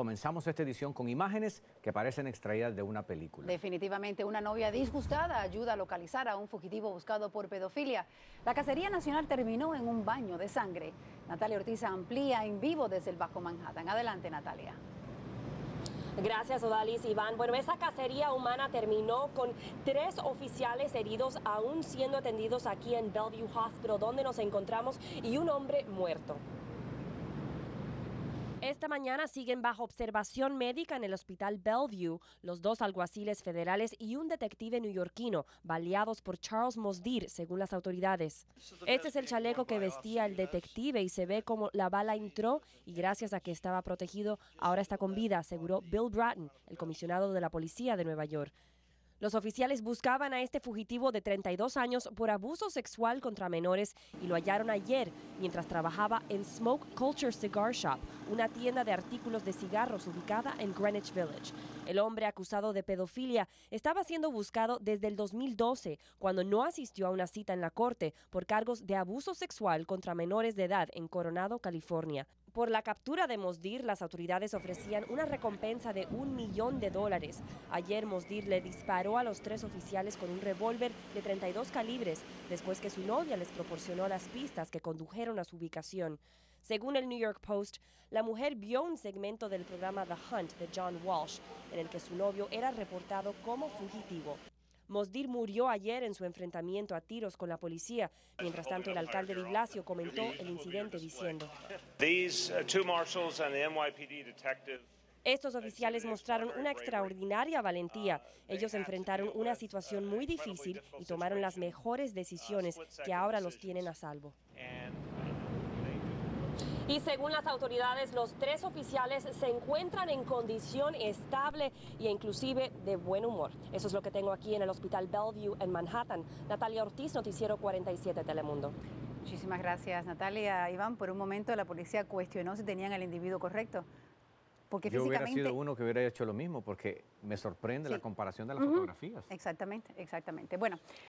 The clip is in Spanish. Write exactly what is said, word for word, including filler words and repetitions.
Comenzamos esta edición con imágenes que parecen extraídas de una película. Definitivamente una novia disgustada ayuda a localizar a un fugitivo buscado por pedofilia. La cacería nacional terminó en un baño de sangre. Natalia Ortiz amplía en vivo desde el Bajo Manhattan. Adelante, Natalia. Gracias, Odalis. Iván. Bueno, esa cacería humana terminó con tres oficiales heridos aún siendo atendidos aquí en Bellevue Hospital, donde nos encontramos, y un hombre muerto. Esta mañana siguen bajo observación médica en el hospital Bellevue los dos alguaciles federales y un detective neoyorquino baleados por Charles Mosdir, según las autoridades. Este es el chaleco que vestía el detective y se ve como la bala entró y gracias a que estaba protegido ahora está con vida, aseguró Bill Bratton, el comisionado de la policía de Nueva York. Los oficiales buscaban a este fugitivo de treinta y dos años por abuso sexual contra menores y lo hallaron ayer mientras trabajaba en Smoke Culture Cigar Shop, una tienda de artículos de cigarros ubicada en Greenwich Village. El hombre acusado de pedofilia estaba siendo buscado desde el dos mil doce, cuando no asistió a una cita en la corte por cargos de abuso sexual contra menores de edad en Coronado, California. Por la captura de Mosdir, las autoridades ofrecían una recompensa de un millón de dólares. Ayer Mosdir le disparó a los tres oficiales con un revólver de treinta y dos calibres, después que su novia les proporcionó las pistas que condujeron a su ubicación. Según el New York Post, la mujer vio un segmento del programa The Hunt de John Walsh, en el que su novio era reportado como fugitivo. Mosdir murió ayer en su enfrentamiento a tiros con la policía. Mientras tanto, el alcalde de Blasio comentó el incidente diciendo: estos oficiales mostraron una extraordinaria valentía. Ellos enfrentaron una situación muy difícil y tomaron las mejores decisiones que ahora los tienen a salvo. Y según las autoridades, los tres oficiales se encuentran en condición estable e inclusive de buen humor. Eso es lo que tengo aquí en el Hospital Bellevue en Manhattan. Natalia Ortiz, Noticiero cuarenta y siete Telemundo. Muchísimas gracias, Natalia. Iván, por un momento la policía cuestionó si tenían al individuo correcto. Porque Yo físicamente... hubiera sido uno que hubiera hecho lo mismo, porque me sorprende Sí. la comparación de las Uh-huh. fotografías. Exactamente, exactamente. Bueno.